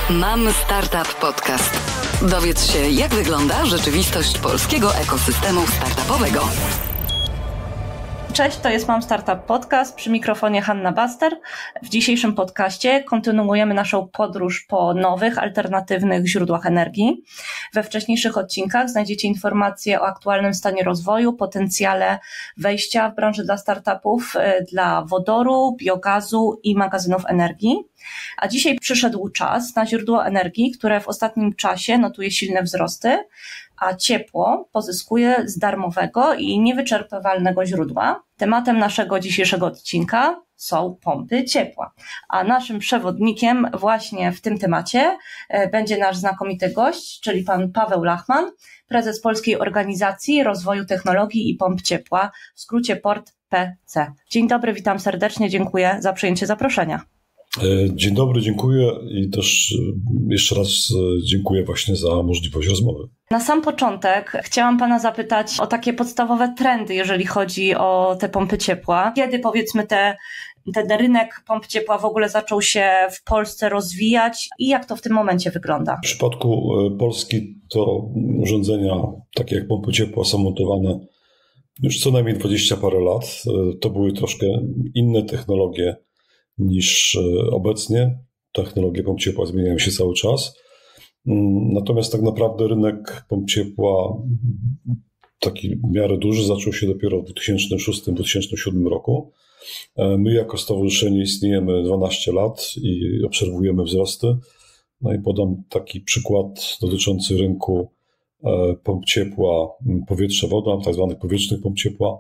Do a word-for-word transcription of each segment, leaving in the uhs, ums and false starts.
Mam Startup Podcast. Dowiedz się, jak wygląda rzeczywistość polskiego ekosystemu startupowego. Cześć, to jest Mam Startup Podcast, przy mikrofonie Hanna Baster. W dzisiejszym podcaście kontynuujemy naszą podróż po nowych, alternatywnych źródłach energii. We wcześniejszych odcinkach znajdziecie informacje o aktualnym stanie rozwoju, potencjale wejścia w branżę dla startupów, dla wodoru, biogazu i magazynów energii. A dzisiaj przyszedł czas na źródło energii, które w ostatnim czasie notuje silne wzrosty, a ciepło pozyskuje z darmowego i niewyczerpywalnego źródła. Tematem naszego dzisiejszego odcinka są pompy ciepła, a naszym przewodnikiem właśnie w tym temacie będzie nasz znakomity gość, czyli pan Paweł Lachman, prezes Polskiej Organizacji Rozwoju Technologii i Pomp Ciepła, w skrócie P O R T P C. Dzień dobry, witam serdecznie, dziękuję za przyjęcie zaproszenia. Dzień dobry, dziękuję i też jeszcze raz dziękuję właśnie za możliwość rozmowy. Na sam początek chciałam pana zapytać o takie podstawowe trendy, jeżeli chodzi o te pompy ciepła. Kiedy powiedzmy te, ten rynek pomp ciepła w ogóle zaczął się w Polsce rozwijać i jak to w tym momencie wygląda? W przypadku Polski to urządzenia takie jak pompy ciepła są montowane już co najmniej dwadzieścia parę lat. To były troszkę inne technologie niż obecnie. Technologie pomp ciepła zmieniają się cały czas. Natomiast tak naprawdę rynek pomp ciepła, taki w miarę duży, zaczął się dopiero w dwa tysiące szóstym do dwa tysiące siódmym roku. My jako stowarzyszenie istniejemy dwanaście lat i obserwujemy wzrosty. No i podam taki przykład dotyczący rynku pomp ciepła powietrze-woda, tak zwanych powietrznych pomp ciepła,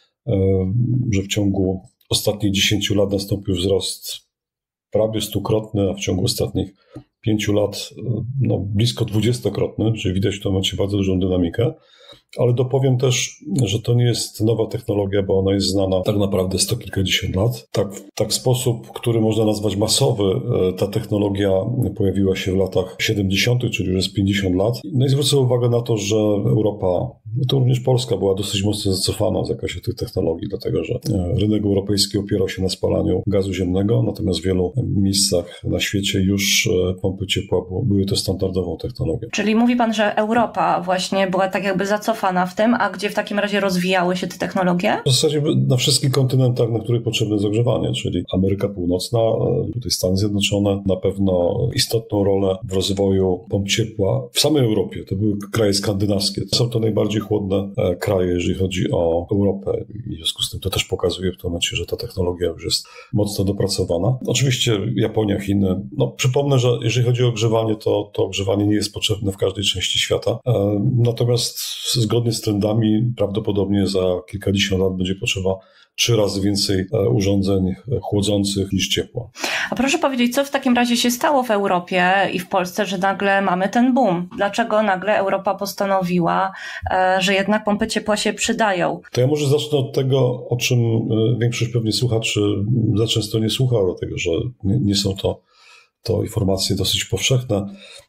że w ciągu ostatnich dziesięciu lat nastąpił wzrost prawie stukrotny, a w ciągu ostatnich pięciu lat no, blisko dwudziestokrotny, czyli widać w tym momencie bardzo dużą dynamikę. Ale dopowiem też, że to nie jest nowa technologia, bo ona jest znana tak naprawdę sto kilkadziesiąt lat. Tak, tak w sposób, który można nazwać masowy, ta technologia pojawiła się w latach siedemdziesiątych, czyli już jest pięćdziesiąt lat. No i zwrócę uwagę na to, że Europa, to również Polska, była dosyć mocno zacofana w zakresie tych technologii, dlatego że rynek europejski opierał się na spalaniu gazu ziemnego, natomiast w wielu miejscach na świecie już pompy ciepła były to standardową technologią. Czyli mówi pan, że Europa właśnie była tak jakby zacofana w tym, a gdzie w takim razie rozwijały się te technologie? W zasadzie na wszystkich kontynentach, na których potrzebne jest ogrzewanie, czyli Ameryka Północna, tutaj Stany Zjednoczone, na pewno istotną rolę w rozwoju pomp ciepła w samej Europie. To były kraje skandynawskie. Są to najbardziej chłodne kraje, jeżeli chodzi o Europę i w związku z tym to też pokazuje w tym momencie, że ta technologia już jest mocno dopracowana. Oczywiście Japonia, Chiny. No, przypomnę, że jeżeli chodzi o ogrzewanie, to, to ogrzewanie nie jest potrzebne w każdej części świata. Natomiast zgodnie z trendami prawdopodobnie za kilkadziesiąt lat będzie potrzeba trzy razy więcej urządzeń chłodzących niż ciepła. A proszę powiedzieć, co w takim razie się stało w Europie i w Polsce, że nagle mamy ten boom? Dlaczego nagle Europa postanowiła, że jednak pompy ciepła się przydają? To ja może zacznę od tego, o czym większość pewnie słuchaczy za często nie słucha, dlatego że nie są to, to informacje dosyć powszechne.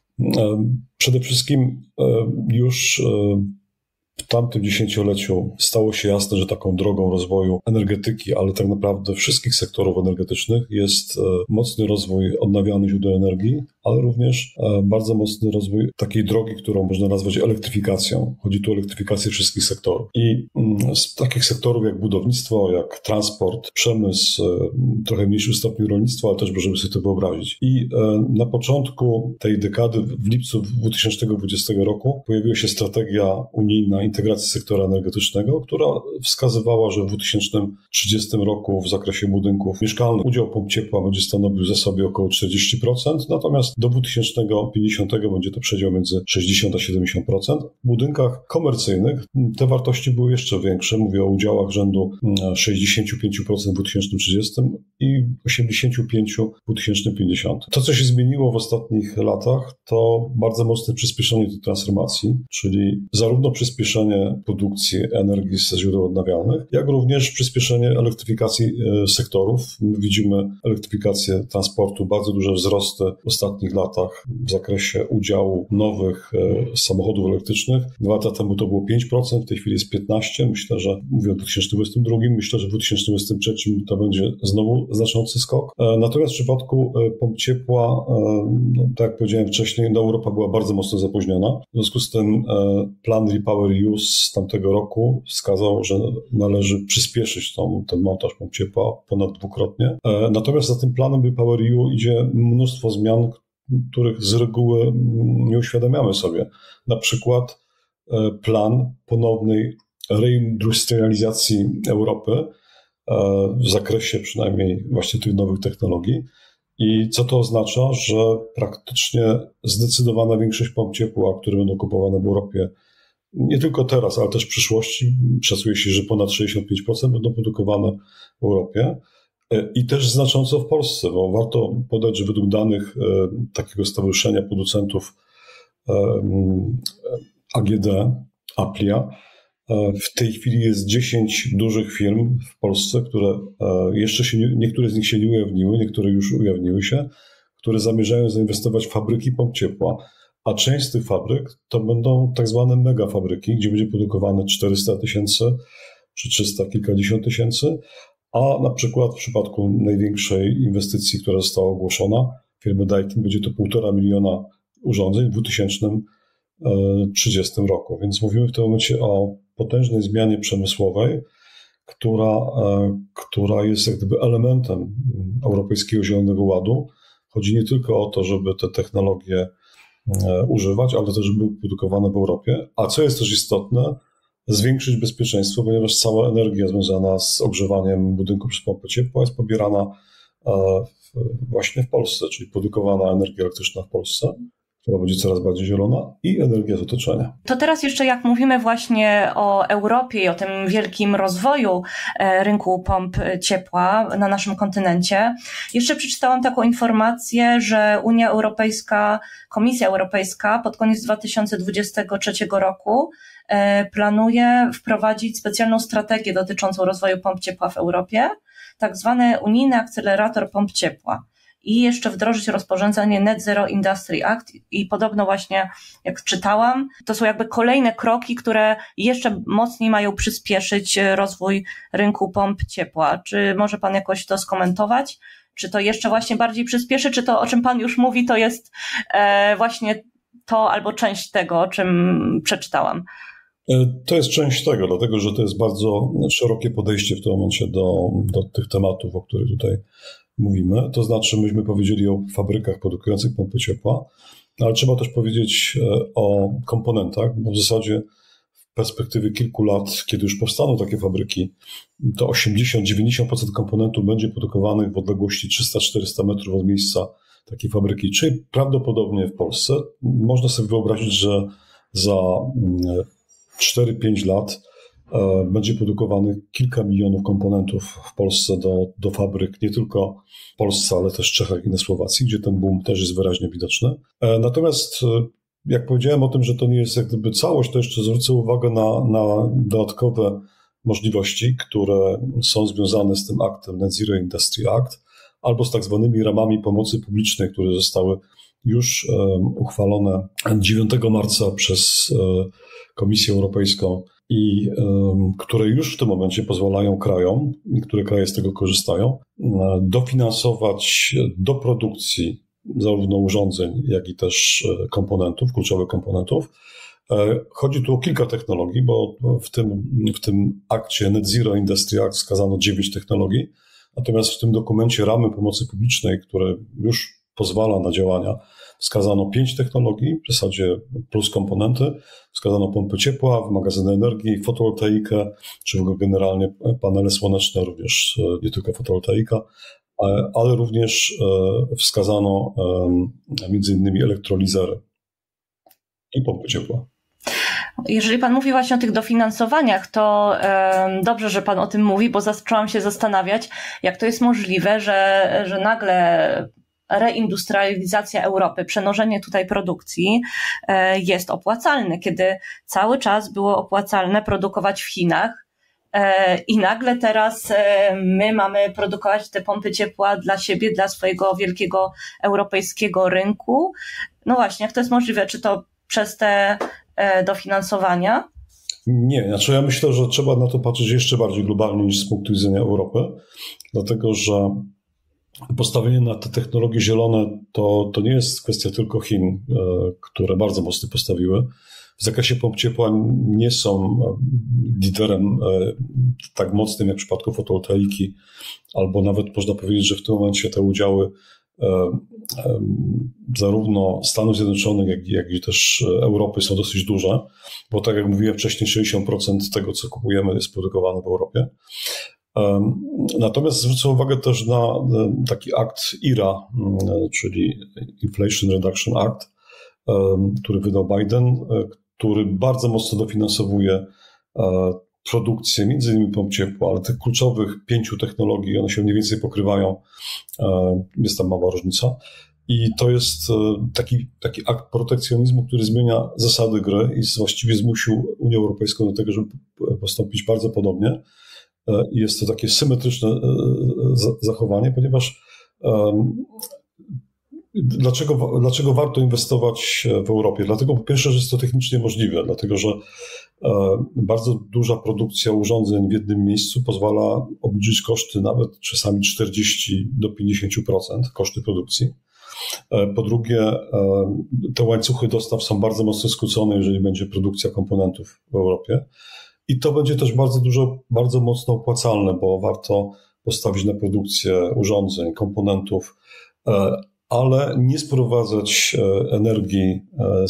Przede wszystkim już w tamtym dziesięcioleciu stało się jasne, że taką drogą rozwoju energetyki, ale tak naprawdę wszystkich sektorów energetycznych jest mocny rozwój odnawialnych źródeł energii, ale również bardzo mocny rozwój takiej drogi, którą można nazwać elektryfikacją. Chodzi tu o elektryfikację wszystkich sektorów. I z takich sektorów jak budownictwo, jak transport, przemysł, trochę mniejszym stopniu rolnictwo, ale też możemy sobie to wyobrazić. I na początku tej dekady, w lipcu dwa tysiące dwudziestego roku, pojawiła się strategia unijna integracji sektora energetycznego, która wskazywała, że w dwa tysiące trzydziestym roku w zakresie budynków mieszkalnych udział pomp ciepła będzie stanowił w zasobie około czterdzieści procent, natomiast do dwa tysiące pięćdziesiątego będzie to przedział między sześćdziesiąt a siedemdziesiąt procent. W budynkach komercyjnych te wartości były jeszcze większe. Mówię o udziałach rzędu sześćdziesiąt pięć procent w dwa tysiące trzydziestym i osiemdziesiąt pięć procent w dwa tysiące pięćdziesiątym. To, co się zmieniło w ostatnich latach, to bardzo mocne przyspieszenie tej transformacji, czyli zarówno przyspieszenie produkcji energii ze źródeł odnawialnych, jak również przyspieszenie elektryfikacji sektorów. My widzimy elektryfikację transportu, bardzo duże wzrosty w ostatnich ostatnich latach w zakresie udziału nowych samochodów elektrycznych. Dwa lata temu to było pięć procent, w tej chwili jest piętnaście procent. Myślę, że mówię o dwa tysiące dwudziestym drugim, myślę, że w dwa tysiące dwudziestym trzecim to będzie znowu znaczący skok. Natomiast w przypadku pomp ciepła, no, tak jak powiedziałem wcześniej, no, Europa była bardzo mocno zapóźniona. W związku z tym plan REPowerEU z tamtego roku wskazał, że należy przyspieszyć tą, ten montaż pomp ciepła ponad dwukrotnie. Natomiast za tym planem REPowerEU idzie mnóstwo zmian, których z reguły nie uświadamiamy sobie. Na przykład plan ponownej reindustrializacji Europy w zakresie przynajmniej właśnie tych nowych technologii. I co to oznacza? Że praktycznie zdecydowana większość pomp ciepła, które będą kupowane w Europie, nie tylko teraz, ale też w przyszłości, szacuje się, że ponad sześćdziesiąt pięć procent będą produkowane w Europie. I też znacząco w Polsce, bo warto podać, że według danych takiego stowarzyszenia producentów A G D, Aplia, w tej chwili jest dziesięć dużych firm w Polsce, które jeszcze się, nie, niektóre z nich się nie ujawniły, niektóre już ujawniły się, które zamierzają zainwestować w fabryki pomp ciepła, a część z tych fabryk to będą tak zwane megafabryki, gdzie będzie produkowane czterysta tysięcy czy trzysta kilkadziesiąt tysięcy, a na przykład w przypadku największej inwestycji, która została ogłoszona, firmy Daikin, będzie to półtora miliona urządzeń w dwa tysiące trzydziestym roku. Więc mówimy w tym momencie o potężnej zmianie przemysłowej, która, która jest jak gdyby elementem Europejskiego Zielonego Ładu. Chodzi nie tylko o to, żeby te technologie używać, ale też, żeby były produkowane w Europie. A co jest też istotne, zwiększyć bezpieczeństwo, ponieważ cała energia związana z ogrzewaniem budynku przez pompę ciepła jest pobierana właśnie w Polsce, czyli produkowana energia elektryczna w Polsce, która będzie coraz bardziej zielona, i energia z otoczenia. To teraz jeszcze jak mówimy właśnie o Europie i o tym wielkim rozwoju rynku pomp ciepła na naszym kontynencie, jeszcze przeczytałam taką informację, że Unia Europejska, Komisja Europejska pod koniec dwa tysiące dwudziestego trzeciego roku planuje wprowadzić specjalną strategię dotyczącą rozwoju pomp ciepła w Europie, tak zwany unijny akcelerator pomp ciepła. I jeszcze wdrożyć rozporządzenie Net Zero Industry Act i podobno właśnie, jak czytałam, to są jakby kolejne kroki, które jeszcze mocniej mają przyspieszyć rozwój rynku pomp ciepła. Czy może Pan jakoś to skomentować? Czy to jeszcze właśnie bardziej przyspieszy? Czy to, o czym Pan już mówi, to jest e, właśnie to albo część tego, o czym przeczytałam? To jest część tego, dlatego że to jest bardzo szerokie podejście w tym momencie do, do tych tematów, o których tutaj mówimy. To znaczy, myśmy powiedzieli o fabrykach produkujących pompy ciepła, ale trzeba też powiedzieć o komponentach, bo w zasadzie w perspektywie kilku lat, kiedy już powstaną takie fabryki, to osiemdziesiąt do dziewięćdziesięciu procent komponentów będzie produkowanych w odległości trzysta do czterystu metrów od miejsca takiej fabryki, czyli prawdopodobnie w Polsce. Można sobie wyobrazić, że za cztery pięć lat będzie produkowanych kilka milionów komponentów w Polsce do, do fabryk, nie tylko w Polsce, ale też w Czechach i na Słowacji, gdzie ten boom też jest wyraźnie widoczny. Natomiast jak powiedziałem o tym, że to nie jest jak gdyby całość, to jeszcze zwrócę uwagę na, na dodatkowe możliwości, które są związane z tym aktem Net Zero Industry Act, albo z tak zwanymi ramami pomocy publicznej, które zostały już um, uchwalone dziewiątego marca przez um, Komisję Europejską i um, które już w tym momencie pozwalają krajom, niektóre kraje z tego korzystają, um, dofinansować do produkcji zarówno urządzeń, jak i też komponentów, kluczowych komponentów. Chodzi tu o kilka technologii, bo w tym, w tym akcie Net Zero Industry Act wskazano dziewięć technologii, natomiast w tym dokumencie ramy pomocy publicznej, które już pozwala na działania, wskazano pięć technologii, w zasadzie plus komponenty, wskazano pompy ciepła, magazyny energii, fotowoltaikę, czy w ogóle generalnie panele słoneczne, również nie tylko fotowoltaika, ale również wskazano między innymi elektrolizery i pompy ciepła. Jeżeli Pan mówi właśnie o tych dofinansowaniach, to um, dobrze, że Pan o tym mówi, bo zaczęłam się zastanawiać, jak to jest możliwe, że, że nagle reindustrializacja Europy, przenoszenie tutaj produkcji jest opłacalne, kiedy cały czas było opłacalne produkować w Chinach i nagle teraz my mamy produkować te pompy ciepła dla siebie, dla swojego wielkiego europejskiego rynku. No właśnie, jak to jest możliwe? Czy to przez te dofinansowania? Nie, znaczy ja myślę, że trzeba na to patrzeć jeszcze bardziej globalnie niż z punktu widzenia Europy, dlatego że postawienie na te technologie zielone to, to nie jest kwestia tylko Chin, które bardzo mocno postawiły. W zakresie pomp ciepła nie są liderem tak mocnym jak w przypadku fotowoltaiki, albo nawet można powiedzieć, że w tym momencie te udziały zarówno Stanów Zjednoczonych, jak, jak i też Europy są dosyć duże, bo tak jak mówiłem wcześniej, sześćdziesiąt procent tego, co kupujemy, jest produkowane w Europie. Natomiast zwrócę uwagę też na taki akt I R A, czyli Inflation Reduction Act, który wydał Biden, który bardzo mocno dofinansowuje produkcję, między innymi pomp ciepła, ale tych kluczowych pięciu technologii, one się mniej więcej pokrywają, jest tam mała różnica. I to jest taki, taki akt protekcjonizmu, który zmienia zasady gry i właściwie zmusił Unię Europejską do tego, żeby postąpić bardzo podobnie. I jest to takie symetryczne zachowanie, ponieważ dlaczego, dlaczego warto inwestować w Europie? Dlatego po pierwsze, że jest to technicznie możliwe, dlatego że bardzo duża produkcja urządzeń w jednym miejscu pozwala obniżyć koszty nawet czasami czterdzieści do pięćdziesięciu procent koszty produkcji. Po drugie, te łańcuchy dostaw są bardzo mocno skrócone, jeżeli będzie produkcja komponentów w Europie. I to będzie też bardzo dużo, bardzo mocno opłacalne, bo warto postawić na produkcję urządzeń, komponentów, ale nie sprowadzać energii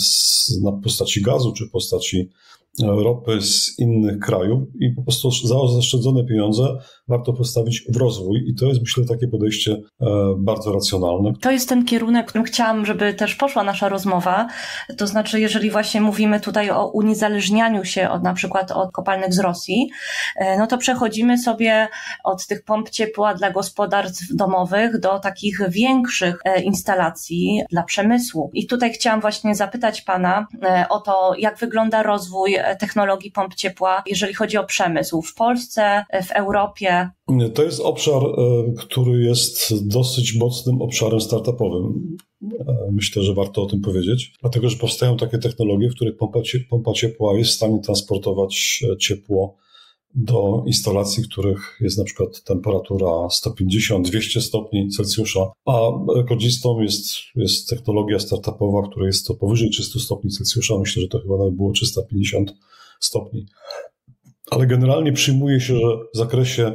na postaci gazu czy postaci ropy z innych krajów i po prostu za zaoszczędzone pieniądze warto postawić w rozwój i to jest, myślę, takie podejście bardzo racjonalne. To jest ten kierunek, którym chciałam, żeby też poszła nasza rozmowa, to znaczy jeżeli właśnie mówimy tutaj o uniezależnianiu się od na przykład od kopalnych z Rosji, no to przechodzimy sobie od tych pomp ciepła dla gospodarstw domowych do takich większych instalacji dla przemysłu. I tutaj chciałam właśnie zapytać Pana o to, jak wygląda rozwój technologii pomp ciepła, jeżeli chodzi o przemysł w Polsce, w Europie. To jest obszar, który jest dosyć mocnym obszarem startupowym. Myślę, że warto o tym powiedzieć, dlatego że powstają takie technologie, w których pompa, pompa ciepła jest w stanie transportować ciepło do instalacji, w których jest na przykład temperatura sto pięćdziesiąt do dwustu stopni Celsjusza, a rekordzistą jest, jest technologia startupowa, w której jest to powyżej trzystu stopni Celsjusza. Myślę, że to chyba nawet było trzysta pięćdziesiąt stopni. Ale generalnie przyjmuje się, że w zakresie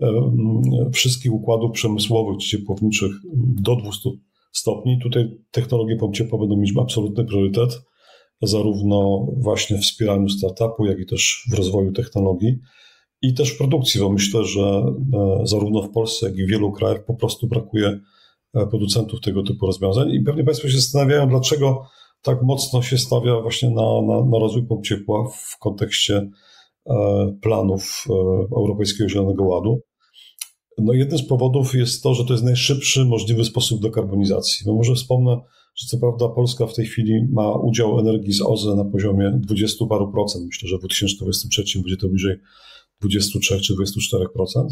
wszystkich układów przemysłowych czy ciepłowniczych do dwustu stopni, tutaj technologie pomp ciepła będą mieć absolutny priorytet, zarówno właśnie w wspieraniu startupu, jak i też w rozwoju technologii i też w produkcji, bo myślę, że zarówno w Polsce, jak i w wielu krajach po prostu brakuje producentów tego typu rozwiązań i pewnie Państwo się zastanawiają, dlaczego tak mocno się stawia właśnie na, na, na rozwój pomp ciepła w kontekście planów Europejskiego Zielonego Ładu. No jednym z powodów jest to, że to jest najszybszy możliwy sposób dekarbonizacji. No może wspomnę, że co prawda Polska w tej chwili ma udział energii z O Z E na poziomie dwudziestu paru procent. Myślę, że w dwa tysiące dwudziestym trzecim będzie to bliżej dwudziestu trzech czy dwudziestu czterech procent.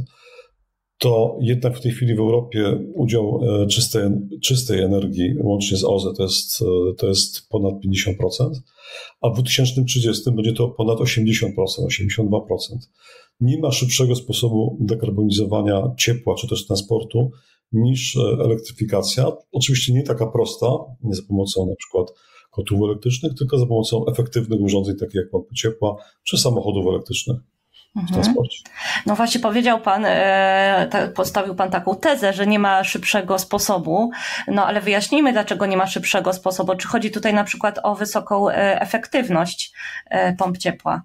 To jednak w tej chwili w Europie udział czystej, czystej energii łącznie z O Z E to jest, to jest ponad pięćdziesiąt procent, a w dwa tysiące trzydziestym będzie to ponad osiemdziesiąt procent, osiemdziesiąt dwa procent. Nie ma szybszego sposobu dekarbonizowania ciepła czy też transportu niż elektryfikacja. Oczywiście nie taka prosta, nie za pomocą na przykład kotłów elektrycznych, tylko za pomocą efektywnych urządzeń takich jak pompy ciepła czy samochodów elektrycznych w transporcie. No właśnie powiedział Pan, e, postawił Pan taką tezę, że nie ma szybszego sposobu, no ale wyjaśnijmy, dlaczego nie ma szybszego sposobu. Czy chodzi tutaj na przykład o wysoką efektywność pomp ciepła?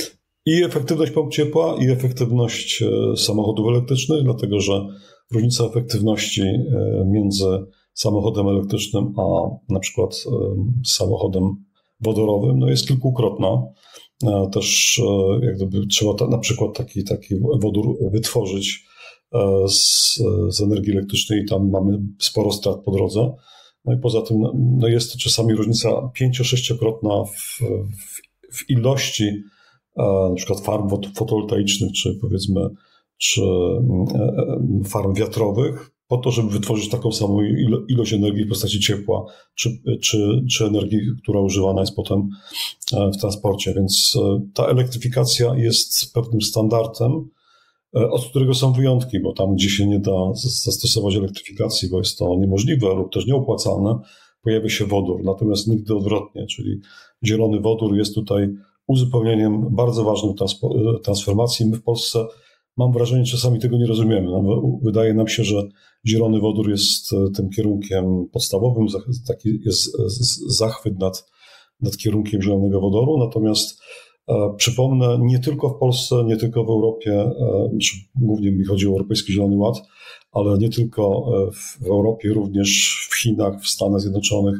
I efektywność pomp ciepła, i efektywność samochodów elektrycznych, dlatego że różnica efektywności między samochodem elektrycznym a na przykład samochodem wodorowym no jest kilkukrotna. Też jak gdyby trzeba ta, na przykład taki, taki wodór wytworzyć z, z energii elektrycznej i tam mamy sporo strat po drodze. No i poza tym no jest to czasami różnica pięcio-sześciokrotna w, w, w ilości na przykład farm fotowoltaicznych, czy powiedzmy, czy farm wiatrowych, po to, żeby wytworzyć taką samą ilość energii w postaci ciepła, czy, czy, czy energii, która używana jest potem w transporcie. Więc ta elektryfikacja jest pewnym standardem, od którego są wyjątki, bo tam, gdzie się nie da zastosować elektryfikacji, bo jest to niemożliwe lub też nieopłacalne, pojawia się wodór. Natomiast nigdy odwrotnie, czyli zielony wodór jest tutaj uzupełnieniem bardzo ważnym transformacji. My w Polsce, mam wrażenie, czasami tego nie rozumiemy. Wydaje nam się, że zielony wodór jest tym kierunkiem podstawowym, taki jest zachwyt nad, nad kierunkiem zielonego wodoru, natomiast e, przypomnę, nie tylko w Polsce, nie tylko w Europie, e, głównie mi chodzi o Europejski Zielony Ład, ale nie tylko w, w Europie, również w Chinach, w Stanach Zjednoczonych,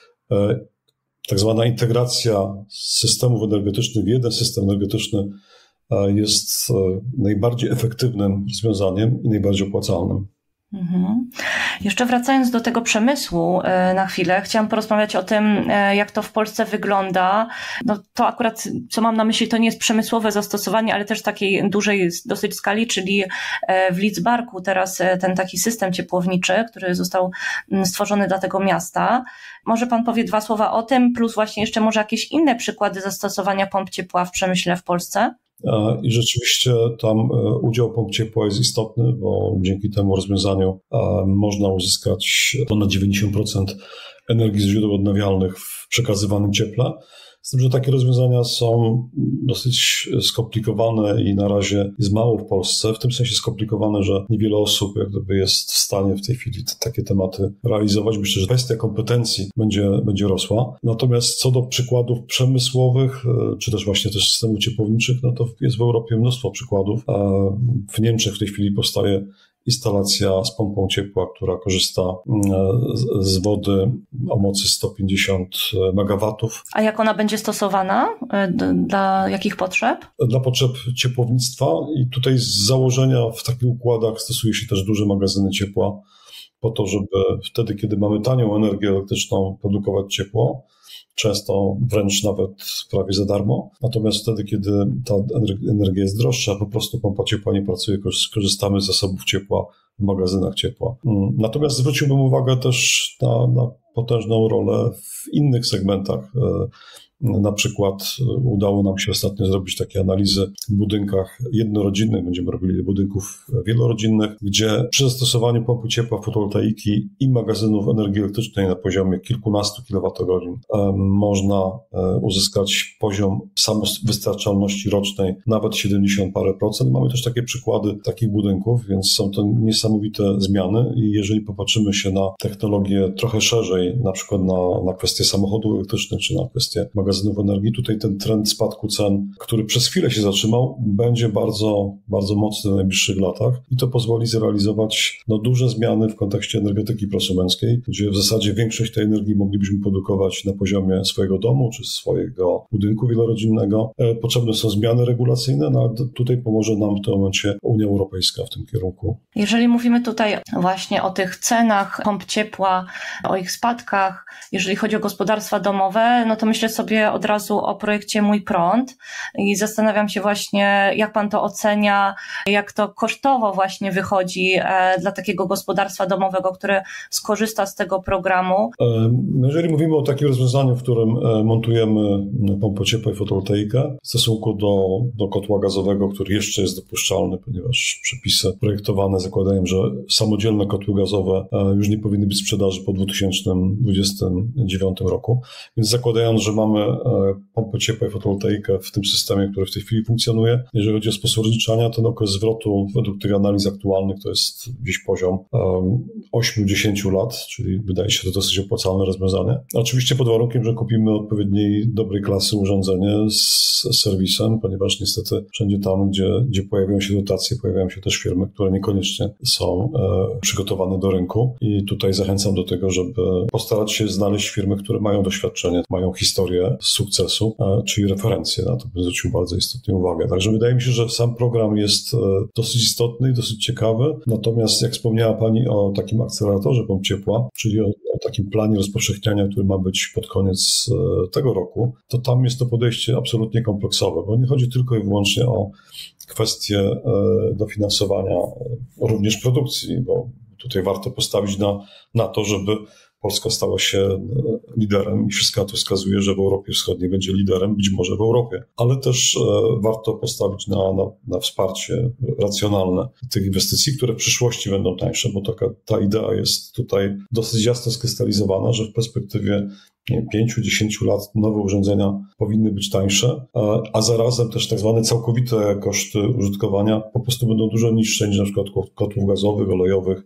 e, tak zwana integracja systemów energetycznych w jeden system energetyczny e, jest e, najbardziej efektywnym rozwiązaniem i najbardziej opłacalnym. Mhm. Jeszcze wracając do tego przemysłu na chwilę, chciałam porozmawiać o tym, jak to w Polsce wygląda. No to akurat, co mam na myśli, to nie jest przemysłowe zastosowanie, ale też takiej dużej dosyć skali, czyli w Lidzbarku teraz ten taki system ciepłowniczy, który został stworzony dla tego miasta. Może pan powie dwa słowa o tym, plus właśnie jeszcze może jakieś inne przykłady zastosowania pomp ciepła w przemyśle w Polsce? I rzeczywiście tam udział pomp ciepła jest istotny, bo dzięki temu rozwiązaniu można uzyskać ponad dziewięćdziesiąt procent energii z źródeł odnawialnych w przekazywanym cieple. Z tym, że takie rozwiązania są dosyć skomplikowane i na razie jest mało w Polsce. W tym sensie skomplikowane, że niewiele osób jak gdyby jest w stanie w tej chwili te, takie tematy realizować. Myślę, że kwestia kompetencji będzie, będzie rosła. Natomiast co do przykładów przemysłowych, czy też właśnie też systemów ciepłowniczych, no to jest w Europie mnóstwo przykładów. W Niemczech w tej chwili powstaje instalacja z pompą ciepła, która korzysta z wody o mocy sto pięćdziesiąt megawatów. A jak ona będzie stosowana? Dla jakich potrzeb? Dla potrzeb ciepłownictwa i tutaj z założenia w takich układach stosuje się też duże magazyny ciepła po to, żeby wtedy, kiedy mamy tanią energię elektryczną, produkować ciepło, często wręcz nawet prawie za darmo. Natomiast wtedy, kiedy ta energia jest droższa, po prostu pompa ciepła nie pracuje, korzystamy z zasobów ciepła w magazynach ciepła. Natomiast zwróciłbym uwagę też na, na potężną rolę w innych segmentach. Na przykład udało nam się ostatnio zrobić takie analizy w budynkach jednorodzinnych, będziemy robili budynków wielorodzinnych, gdzie przy zastosowaniu pompy ciepła, fotowoltaiki i magazynów energii elektrycznej na poziomie kilkunastu kilowatogodzin można uzyskać poziom samowystarczalności rocznej nawet siedemdziesiąt parę procent. Mamy też takie przykłady takich budynków, więc są to niesamowite zmiany i jeżeli popatrzymy się na technologię trochę szerzej, na przykład na, na kwestie samochodów elektrycznych czy na kwestie magazynów energii, tutaj ten trend spadku cen, który przez chwilę się zatrzymał, będzie bardzo, bardzo mocny w najbliższych latach i to pozwoli zrealizować no, duże zmiany w kontekście energetyki prosumenckiej, gdzie w zasadzie większość tej energii moglibyśmy produkować na poziomie swojego domu czy swojego budynku wielorodzinnego. Potrzebne są zmiany regulacyjne, no, ale tutaj pomoże nam w tym momencie Unia Europejska w tym kierunku. Jeżeli mówimy tutaj właśnie o tych cenach pomp ciepła, o ich spadkach, jeżeli chodzi o gospodarstwa domowe, no to myślę sobie od razu o projekcie Mój Prąd i zastanawiam się właśnie, jak pan to ocenia, jak to kosztowo właśnie wychodzi dla takiego gospodarstwa domowego, które skorzysta z tego programu. Jeżeli mówimy o takim rozwiązaniu, w którym montujemy pompę ciepła i fotowoltaikę w stosunku do, do kotła gazowego, który jeszcze jest dopuszczalny, ponieważ przepisy projektowane zakładają, że samodzielne kotły gazowe już nie powinny być w sprzedaży po dwa tysiące dwudziestym dziewiątym roku, więc zakładając, że mamy pompę ciepła i fotowoltaikę w tym systemie, który w tej chwili funkcjonuje. Jeżeli chodzi o sposób rozliczania, ten okres zwrotu według tych analiz aktualnych to jest gdzieś poziom osiem do dziesięciu lat, czyli wydaje się to dosyć opłacalne rozwiązanie. Oczywiście pod warunkiem, że kupimy odpowiedniej, dobrej klasy urządzenie z serwisem, ponieważ niestety wszędzie tam, gdzie, gdzie pojawiają się dotacje, pojawiają się też firmy, które niekoniecznie są e, przygotowane do rynku i tutaj zachęcam do tego, żeby postarać się znaleźć firmy, które mają doświadczenie, mają historię sukcesu, czyli referencje. Na to bym zwrócił bardzo istotnie uwagę. Także wydaje mi się, że sam program jest dosyć istotny i dosyć ciekawy. Natomiast jak wspomniała Pani o takim akceleratorze pomp ciepła, czyli o, o takim planie rozpowszechniania, który ma być pod koniec tego roku, to tam jest to podejście absolutnie kompleksowe, bo nie chodzi tylko i wyłącznie o kwestie dofinansowania również produkcji, bo tutaj warto postawić na, na to, żeby Polska stała się liderem i wszystko na to wskazuje, że w Europie Wschodniej będzie liderem, być może w Europie, ale też warto postawić na, na, na wsparcie racjonalne tych inwestycji, które w przyszłości będą tańsze, bo taka, ta idea jest tutaj dosyć jasno skrystalizowana, że w perspektywie pięciu do dziesięciu lat nowe urządzenia powinny być tańsze, a zarazem też tak zwane całkowite koszty użytkowania po prostu będą dużo niższe niż na przykład kotłów gazowych, olejowych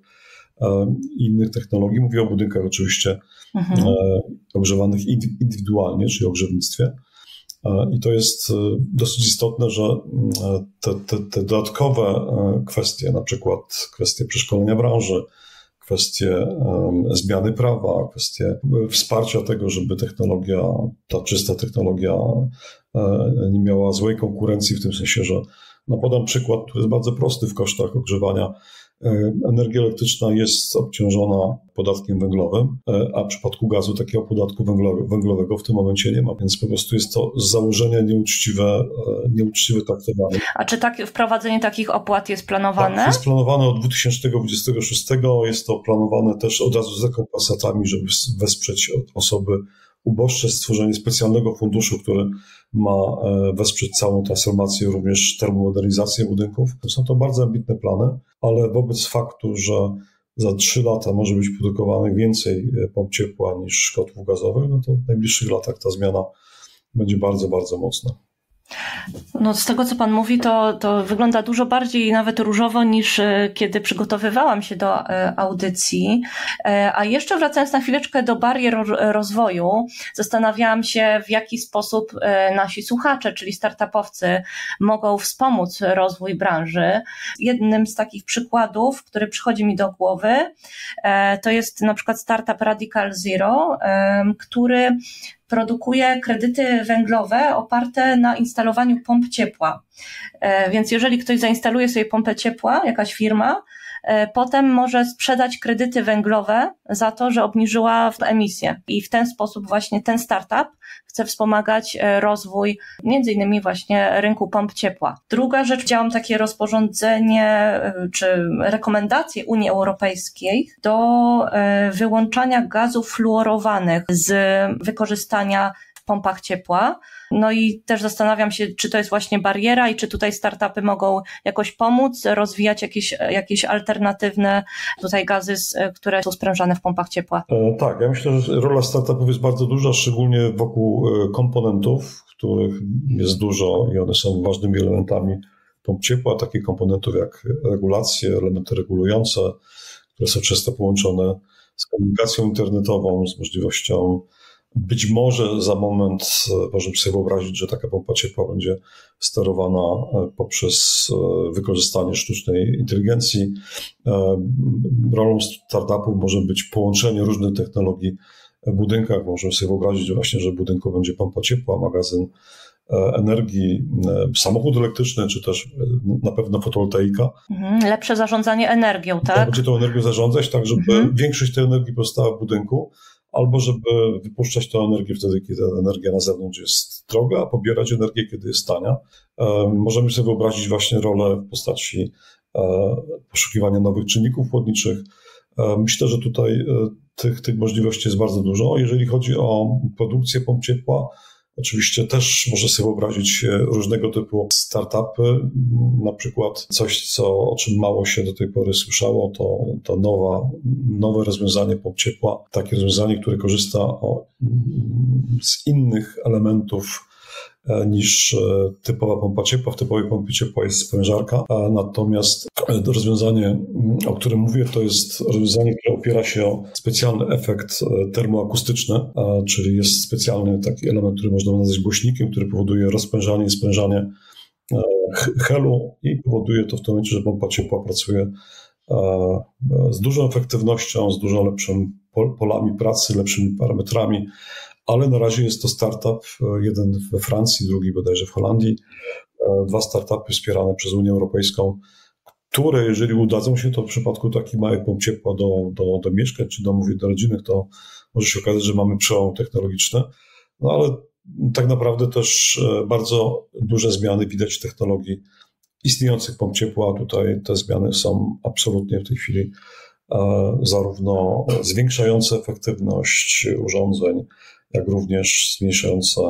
i innych technologii. Mówię o budynkach oczywiście mhm. ogrzewanych indywidualnie, czyli o grzewnictwie. I to jest dosyć istotne, że te, te, te dodatkowe kwestie, na przykład kwestie przeszkolenia branży, kwestie zmiany prawa, kwestie wsparcia tego, żeby technologia, ta czysta technologia nie miała złej konkurencji, w tym sensie, że no podam przykład, który jest bardzo prosty w kosztach ogrzewania. Energia elektryczna jest obciążona podatkiem węglowym, a w przypadku gazu takiego podatku węglowego w tym momencie nie ma, więc po prostu jest to z założenia nieuczciwe, nieuczciwe traktowanie. A czy tak, wprowadzenie takich opłat jest planowane? Tak, jest planowane od dwa tysiące dwudziestego szóstego, jest to planowane też od razu z rekompensatami, żeby wesprzeć osoby uboższe, stworzenie specjalnego funduszu, który ma wesprzeć całą transformację, również termomodernizację budynków. Są to bardzo ambitne plany, ale wobec faktu, że za trzy lata może być produkowanych więcej pomp ciepła niż kotłów gazowych, no to w najbliższych latach ta zmiana będzie bardzo, bardzo mocna. No z tego, co Pan mówi, to, to wygląda dużo bardziej nawet różowo niż kiedy przygotowywałam się do audycji. A jeszcze wracając na chwileczkę do barier rozwoju, zastanawiałam się, w jaki sposób nasi słuchacze, czyli startupowcy, mogą wspomóc rozwój branży. Jednym z takich przykładów, który przychodzi mi do głowy, to jest na przykład startup Radical Zero, który produkuje kredyty węglowe oparte na instalowaniu pomp ciepła. Więc jeżeli ktoś zainstaluje sobie pompę ciepła, jakaś firma, potem może sprzedać kredyty węglowe za to, że obniżyła emisję. I w ten sposób właśnie ten startup chce wspomagać rozwój między innymi właśnie rynku pomp ciepła. Druga rzecz, widziałam takie rozporządzenie czy rekomendacje Unii Europejskiej do wyłączania gazów fluorowanych z wykorzystania w pompach ciepła. No i też zastanawiam się, czy to jest właśnie bariera i czy tutaj startupy mogą jakoś pomóc, rozwijać jakieś, jakieś alternatywne tutaj gazy, które są sprężane w pompach ciepła. E, tak, ja myślę, że rola startupów jest bardzo duża, szczególnie wokół komponentów, których jest dużo i one są ważnymi elementami pomp ciepła, takich komponentów jak regulacje, elementy regulujące, które są często połączone z komunikacją internetową, z możliwością. Być może za moment możemy sobie wyobrazić, że taka pompa ciepła będzie sterowana poprzez wykorzystanie sztucznej inteligencji. Rolą startupów może być połączenie różnych technologii w budynkach. Możemy sobie wyobrazić że właśnie, że w budynku będzie pompa ciepła, magazyn energii, samochód elektryczny, czy też na pewno fotowoltaika. Mhm, lepsze zarządzanie energią, tak? Będzie tą energią zarządzać, tak żeby mhm. większość tej energii powstała w budynku, albo żeby wypuszczać tę energię wtedy, kiedy ta energia na zewnątrz jest droga, a pobierać energię, kiedy jest tania. Możemy sobie wyobrazić właśnie rolę w postaci poszukiwania nowych czynników chłodniczych. Myślę, że tutaj tych, tych możliwości jest bardzo dużo. Jeżeli chodzi o produkcję pomp ciepła, oczywiście też można sobie wyobrazić różnego typu startupy, na przykład coś, co, o czym mało się do tej pory słyszało, to, to nowa, nowe rozwiązanie pomp ciepła, takie rozwiązanie, które korzysta o, z innych elementów niż typowa pompa ciepła. W typowej pompie ciepła jest sprężarka, natomiast rozwiązanie, o którym mówię, to jest rozwiązanie, które opiera się o specjalny efekt termoakustyczny, czyli jest specjalny taki element, który można nazwać głośnikiem, który powoduje rozprężanie i sprężanie helu i powoduje to w tym momencie, że pompa ciepła pracuje z dużą efektywnością, z dużo lepszymi polami pracy, lepszymi parametrami, ale na razie jest to startup, jeden we Francji, drugi bodajże w Holandii, dwa startupy wspierane przez Unię Europejską, które jeżeli udadzą się, to w przypadku takich małych pomp ciepła do, do, do mieszkań czy domów jednorodzinnych, to może się okazać, że mamy przełom technologiczny, no ale tak naprawdę też bardzo duże zmiany widać w technologii istniejących pomp ciepła. Tutaj te zmiany są absolutnie w tej chwili zarówno zwiększające efektywność urządzeń, jak również zmniejszające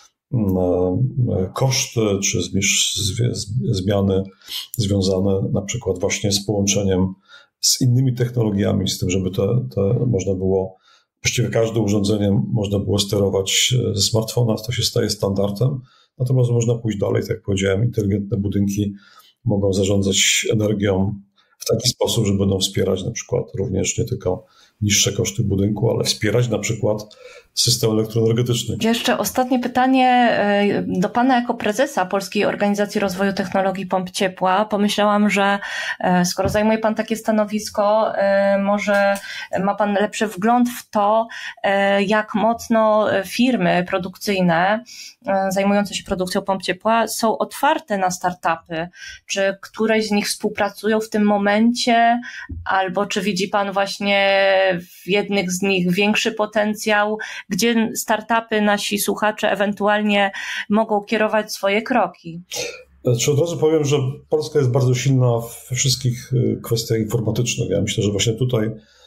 koszty, czy zmiany związane na przykład właśnie z połączeniem z innymi technologiami, z tym, żeby te, te można było, właściwie każde urządzenie można było sterować ze smartfona, to się staje standardem. Natomiast można pójść dalej, tak jak powiedziałem, inteligentne budynki mogą zarządzać energią w taki sposób, że będą wspierać na przykład również nie tylko niższe koszty budynku, ale wspierać na przykład system elektroenergetyczny. Jeszcze ostatnie pytanie do Pana jako prezesa Polskiej Organizacji Rozwoju Technologii Pomp Ciepła. Pomyślałam, że skoro zajmuje Pan takie stanowisko, może ma Pan lepszy wgląd w to, jak mocno firmy produkcyjne zajmujące się produkcją pomp ciepła są otwarte na startupy. Czy któreś z nich współpracują w tym momencie, albo czy widzi Pan właśnie w jednych z nich większy potencjał, gdzie startupy, nasi słuchacze ewentualnie mogą kierować swoje kroki? Znaczy od razu powiem, że Polska jest bardzo silna we wszystkich kwestiach informatycznych. Ja myślę, że właśnie tutaj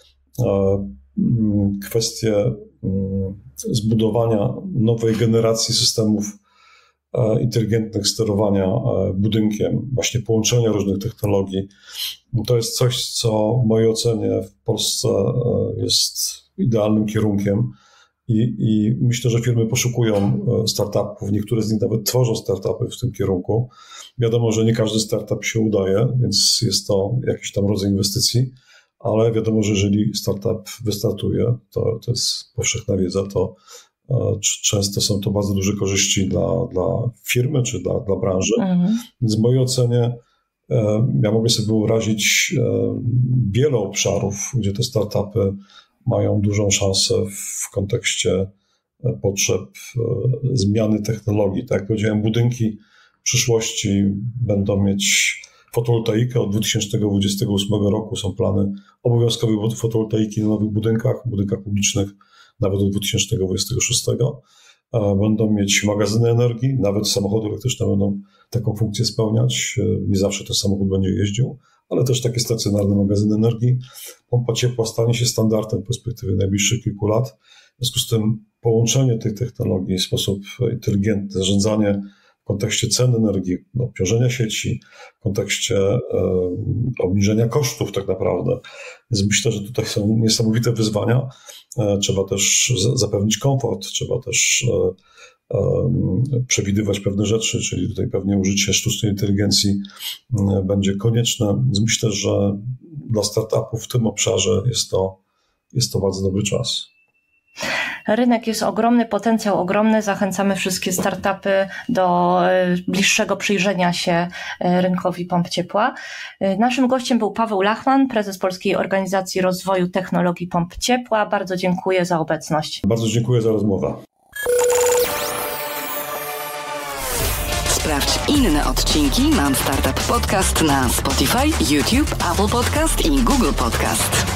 kwestie zbudowania nowej generacji systemów inteligentnych sterowania budynkiem, właśnie połączenia różnych technologii, to jest coś, co w mojej ocenie w Polsce jest idealnym kierunkiem i, i myślę, że firmy poszukują startupów, niektóre z nich nawet tworzą startupy w tym kierunku. Wiadomo, że nie każdy startup się udaje, więc jest to jakiś tam rodzaj inwestycji, ale wiadomo, że jeżeli startup wystartuje, to, to jest powszechna wiedza, to często są to bardzo duże korzyści dla, dla firmy czy dla, dla branży. Mhm. Więc w mojej ocenie ja mogę sobie wyobrazić wiele obszarów, gdzie te startupy mają dużą szansę w kontekście potrzeb zmiany technologii. Tak jak powiedziałem, budynki w przyszłości będą mieć fotowoltaikę. Od dwa tysiące dwudziestego ósmego roku są plany obowiązkowej fotowoltaiki na nowych budynkach, budynkach publicznych, nawet do dwa tysiące dwudziestego szóstego. Będą mieć magazyny energii, nawet samochody elektryczne będą taką funkcję spełniać. Nie zawsze ten samochód będzie jeździł, ale też takie stacjonarne magazyny energii. Pompa ciepła stanie się standardem w perspektywie najbliższych kilku lat. W związku z tym połączenie tej technologii w sposób inteligentny, zarządzanie w kontekście cen energii, obciążenia sieci, w kontekście e, obniżenia kosztów tak naprawdę. Więc myślę, że tutaj są niesamowite wyzwania. E, trzeba też z, zapewnić komfort, trzeba też e, e, przewidywać pewne rzeczy, czyli tutaj pewnie użycie sztucznej inteligencji e, będzie konieczne. Więc myślę, że dla startupów w tym obszarze jest to, jest to bardzo dobry czas. Rynek jest ogromny, potencjał ogromny. Zachęcamy wszystkie startupy do bliższego przyjrzenia się rynkowi pomp ciepła. Naszym gościem był Paweł Lachman, prezes Polskiej Organizacji Rozwoju Technologii Pomp Ciepła. Bardzo dziękuję za obecność. Bardzo dziękuję za rozmowę. Sprawdź inne odcinki Mam Startup Podcast na Spotify, YouTube, Apple Podcast i Google Podcast.